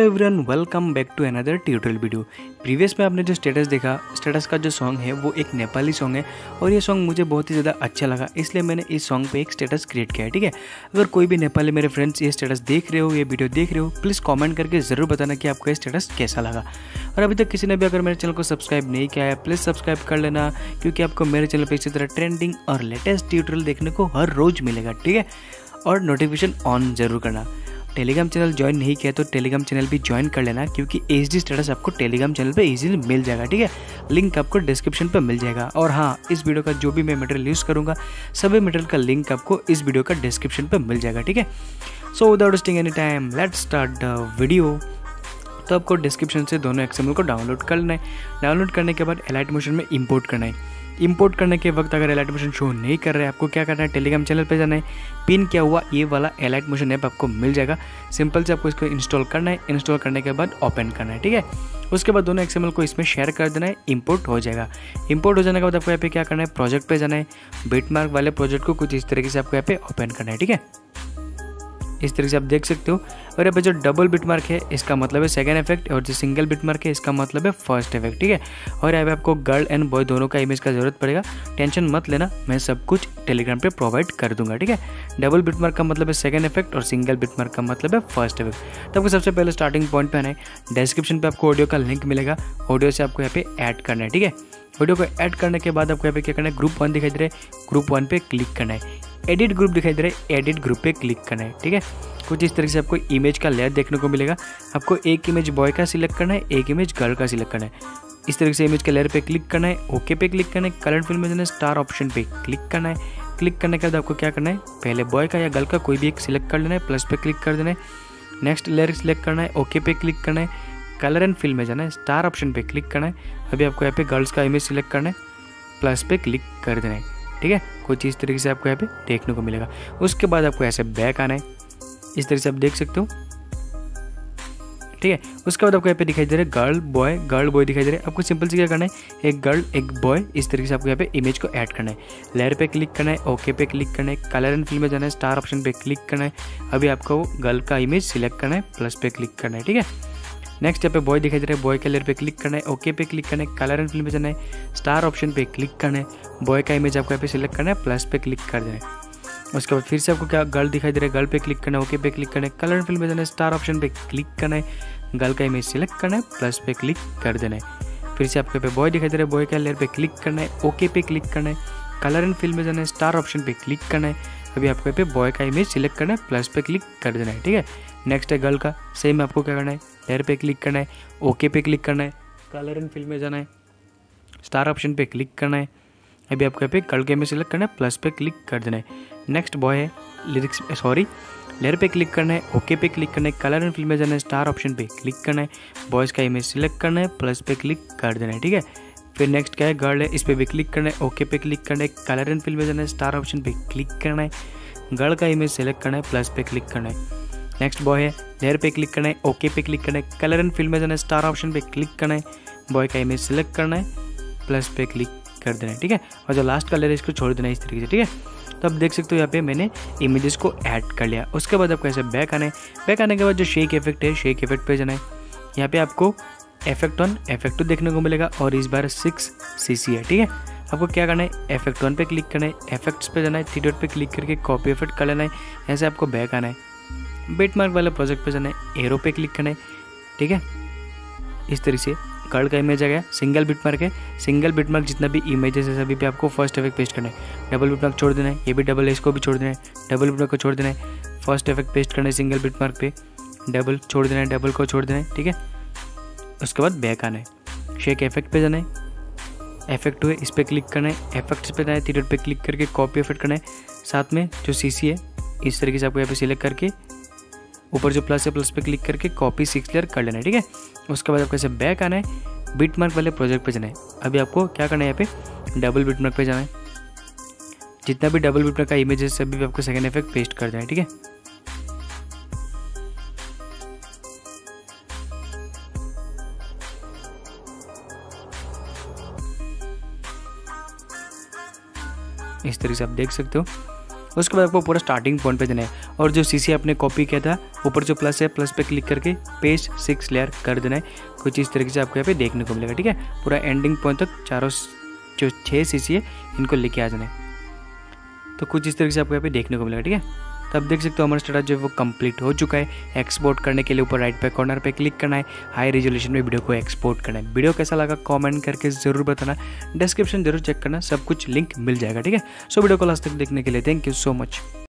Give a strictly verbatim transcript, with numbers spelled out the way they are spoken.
Everyone, welcome back to another tutorial video. Previous में आपने जो स्टेटस देखा, स्टेटस का जो सॉन्ग है वो एक नेपाली सॉन्ग है और ये सॉन्ग मुझे बहुत ही ज़्यादा अच्छा लगा, इसलिए मैंने इस सॉन्ग पे एक स्टेटस क्रिएट किया है। ठीक है, अगर कोई भी नेपाली मेरे फ्रेंड्स ये स्टेटस देख रहे हो, ये वीडियो देख रहे हो, प्लीज़ कॉमेंट करके ज़रूर बताना कि आपको ये स्टेटस कैसा लगा। और अभी तक किसी ने भी अगर मेरे चैनल को सब्सक्राइब नहीं किया है, प्लीज़ सब्सक्राइब कर लेना, क्योंकि आपको मेरे चैनल पर इसी तरह ट्रेंडिंग और लेटेस्ट ट्यूटोरियल देखने को हर रोज़ मिलेगा। ठीक है, और नोटिफिकेशन ऑन जरूर करना। टेलीग्राम चैनल ज्वाइन नहीं किया तो टेलीग्राम चैनल भी ज्वाइन कर लेना, क्योंकि एचडी स्टेटस आपको टेलीग्राम चैनल पे इजीली मिल जाएगा। ठीक है, लिंक आपको डिस्क्रिप्शन पे मिल जाएगा। और हाँ, इस वीडियो का जो भी मैं मटेरियल यूज़ करूँगा, सभी मटेरियल का लिंक आपको इस वीडियो का डिस्क्रिप्शन पे मिल जाएगा। ठीक है, so without wasting any time let's start the video. तो आपको डिस्क्रिप्शन से दोनों एक्सएमएल को डाउनलोड कर लेना है। डाउनलोड करने के बाद एलाइट मोशन में इंपोर्ट करना है। इंपोर्ट करने के वक्त अगर एलाइट मोशन शो नहीं कर रहा है, आपको क्या करना है, टेलीग्राम चैनल पे जाना है, पिन किया हुआ ये वाला एलाइट मोशन ऐप आपको मिल जाएगा। सिंपल से आपको इसको इंस्टॉल करना है। इंस्टॉल करने के बाद ओपन करना है। ठीक है, उसके बाद दोनों एक्सएमएल को इसमें शेयर कर देना है, इंपोर्ट हो जाएगा। इंपोर्ट हो जाने के बाद आपको यहाँ पे क्या करना है, प्रोजेक्ट पे जाना है। बिटमार्क वाले प्रोजेक्ट को कुछ इस तरीके से आपको यहाँ पे ओपन करना है। ठीक है, इस तरीके से आप देख सकते हो। और यहाँ पे जो डबल बिटमार्क है इसका मतलब है सेकंड इफेक्ट, और जो सिंगल बिटमार्क है इसका मतलब है फर्स्ट इफेक्ट। ठीक है, और यहाँ पे आपको गर्ल एंड बॉय दोनों का इमेज का जरूरत पड़ेगा। टेंशन मत लेना, मैं सब कुछ टेलीग्राम पे प्रोवाइड कर दूंगा। ठीक है, डबल बिटमार्क का मतलब है सेकंड इफेक्ट और सिंगल बिटमार्क का मतलब है फर्स्ट इफेक्ट। तो आपको सबसे पहले स्टार्टिंग पॉइंट पे आना है। डिस्क्रिप्शन पे आपको ऑडियो का लिंक मिलेगा, ऑडियो से आपको यहाँ पे ऐड करना है। ठीक है, ऑडियो को ऐड करने के बाद आपको यहाँ पे क्या करना है, ग्रुप वन दिखाई दे रहा है, ग्रुप वन पे क्लिक करना है। एडिट ग्रुप दिखाई दे रहा है, एडिट ग्रुप पे क्लिक करना है। ठीक है, कुछ इस तरीके से आपको इमेज का लेयर देखने को मिलेगा। आपको एक इमेज बॉय का सिलेक्ट करना है, एक इमेज गर्ल का सिलेक्ट करना है। इस तरीके से इमेज के लेयर पे क्लिक करना है, ओके पे क्लिक करना है, कलर फिल में जाना है, स्टार ऑप्शन पे क्लिक करना है। क्लिक करने के बाद आपको क्या करना है, पहले बॉय का या गर्ल का कोई भी एक सिलेक्ट कर लेना है, प्लस पे क्लिक कर देना है। नेक्स्ट लेयर सिलेक्ट करना है, ओके पे क्लिक करना है, कलर एंड फिल में जाना है, स्टार ऑप्शन पे क्लिक करना है। अभी आपको यहाँ पे गर्ल्स का इमेज सिलेक्ट करना है, प्लस पे क्लिक कर देना है। ठीक है, कुछ इस तरीके से आपको यहाँ पे देखने को मिलेगा। उसके बाद आपको ऐसे बैक आना है, इस तरह से आप देख सकते हो। ठीक है, उसके बाद आपको यहाँ पे दिखाई दे रहा है गर्ल बॉय, गर्ल बॉय दिखाई दे रहा है। आपको सिंपल से क्या करना है, एक गर्ल एक बॉय इस तरीके से आपको यहाँ पे इमेज को ऐड करना है। लेयर पे क्लिक करना है, ओके पे क्लिक करना है, कलर एंड फिल में जाना है, स्टार ऑप्शन पे क्लिक करना है। अभी आपको गर्ल का इमेज सिलेक्ट करना है, प्लस पे क्लिक करना है। ठीक है, नेक्स्ट यहाँ पे बॉय दिखाई दे रहा है, बॉय के लेयर पे क्लिक करना है, ओके पे क्लिक करना है, कलर एंड फिल में जाना है, स्टार ऑप्शन पे क्लिक करना है। बॉय का इमेज आपको यहाँ पे सिलेक्ट करना है, प्लस पे क्लिक कर देना है। उसके बाद फिर से आपको क्या गर्ल दिखाई दे रहा है, गर्ल पे क्लिक करना है, ओके पे क्लिक करना है, कलर एंड फिल में जाना है, स्टार ऑप्शन पे क्लिक करना है, गर्ल का इमेज सिलेक्ट करना है, प्लस पे क्लिक कर देना है। फिर से आपके पे बॉय दिखाई दे रहा है, बॉय का लेयर पे क्लिक करना है, ओके पे क्लिक करना है, कलर एंड फिल में जाना है, स्टार ऑप्शन पे क्लिक करना है। अभी आपको पे बॉय का इमेज सिलेक्ट करना है, प्लस पे क्लिक कर देना है। ठीक है, नेक्स्ट है गर्ल का, सेम आपको क्या करना है, लेयर पे क्लिक करना है, ओके पे क्लिक करना है, कलर एंड फिल में जाना है, स्टार ऑप्शन पे क्लिक करना है। अभी आपको यहाँ पे गर्ल का इमेज सिलेक्ट करना है, प्लस पे क्लिक कर देना है। नेक्स्ट बॉय है, लिरिक्स सॉरी लेयर पे क्लिक करना है, ओके पे क्लिक करना है, कलर एंड फिल में जाना है, स्टार ऑप्शन पे क्लिक करना है, बॉयज़ का इमेज सिलेक्ट करना है, प्लस पे क्लिक कर देना है। ठीक है, फिर नेक्स्ट क्या है, गर्ल है, इस पर भी क्लिक करना है, ओके पे क्लिक करना है, कलर एंड फिल में जाना है, स्टार ऑप्शन पे क्लिक करना है, गर्ल का इमेज सेलेक्ट करना है, प्लस पे क्लिक करना है। नेक्स्ट बॉय है, लेयर पे क्लिक करना है, ओके पे क्लिक करना है, कलर एंड फिल में जाना है, स्टार ऑप्शन पे क्लिक करना है, बॉय का इमेज सेलेक्ट करना है, प्लस पे क्लिक कर देना है। ठीक है, और जो लास्ट कलर है इसको छोड़ देना है इस तरीके से। ठीक है, तो आप देख सकते हो यहाँ पे मैंने इमेजेस को ऐड कर लिया। उसके बाद आपको ऐसे बैक आना है। बैक आने के बाद जो शेक इफेक्ट है, शेक इफेक्ट पे जाना है। यहाँ पे आपको इफेक्ट वन इफेक्ट टू देखने को मिलेगा, और इस बार सिक्स सी सी है। ठीक है, आपको क्या करना है, इफेक्ट वन पे क्लिक करना है, इफेक्ट्स पे जाना है, थ्री डॉट पे क्लिक करके कॉपी इफेक्ट कर लेना है। ऐसे आपको बैक आना है। बिटमार्क वाले प्रोजेक्ट पे जाना है, एरो पे क्लिक करना है। ठीक है, इस तरीके से गर्ल का इमेज आ गया, सिंगल बिटमार्क है। सिंगल बिटमार्क जितना भी इमेजेस है सभी पे आपको फर्स्ट इफेक्ट पेस्ट करना है। डबल बिटमार्क छोड़ देना है, ये भी डबल है, इसको भी छोड़ देना है। डबल बिटमार्क को छोड़ देना है, फर्स्ट इफेक्ट पेस्ट करना है सिंगल बिटमार्क पे, डबल छोड़ देना है, डबल को छोड़ देना है। ठीक है, उसके बाद बैक आना है। शेक इफेक्ट पे जाना है, इफेक्ट टू है, इस पर क्लिक करना है, इफेक्ट्स पे जाना है, थ्री डॉट पे क्लिक करके कॉपी इफेक्ट करना है। साथ में जो सी सी है इस तरीके से आपको यहाँ पे सिलेक्ट करके ऊपर जो प्लस है प्लस पे क्लिक करके कॉपी सिक्स लेयर कर लेना है। ठीक है, उसके बाद आपको ऐसे बैक आना है, बिटमार्क वाले प्रोजेक्ट पे जाना है। अभी आपको क्या करना है, यहाँ पे डबल बिटमार्क पे जाना है। जितना भी डबल बिटमार्क का इमेज है सभी पे आपको सेकंड इफेक्ट पेस्ट कर देना है। ठीक है, इस तरीके से आप देख सकते हो। उसके बाद आपको पूरा स्टार्टिंग पॉइंट पे देना है और जो सी सी आपने कॉपी किया था ऊपर जो प्लस है प्लस पे क्लिक करके पेस्ट सिक्स लेयर कर देना है। कुछ इस तरीके से आपको यहाँ पे देखने को मिलेगा, ठीक है। पूरा एंडिंग पॉइंट तक चारों जो छः सी सी है इनको लेके आ जाना है। तो कुछ इस तरीके से आपको यहाँ पे देखने को मिलेगा, ठीक है। तो आप देख सकते हो हमारा स्टेटस जो है वो कंप्लीट हो चुका है। एक्सपोर्ट करने के लिए ऊपर राइट पे कॉर्नर पे क्लिक करना है, हाई रेजोल्यूशन में वीडियो को एक्सपोर्ट करना है। वीडियो कैसा लगा कमेंट करके जरूर बताना, डिस्क्रिप्शन जरूर चेक करना, सब कुछ लिंक मिल जाएगा, ठीक है। सो वीडियो को लास्ट तक देखने के लिए थैंक यू सो मच।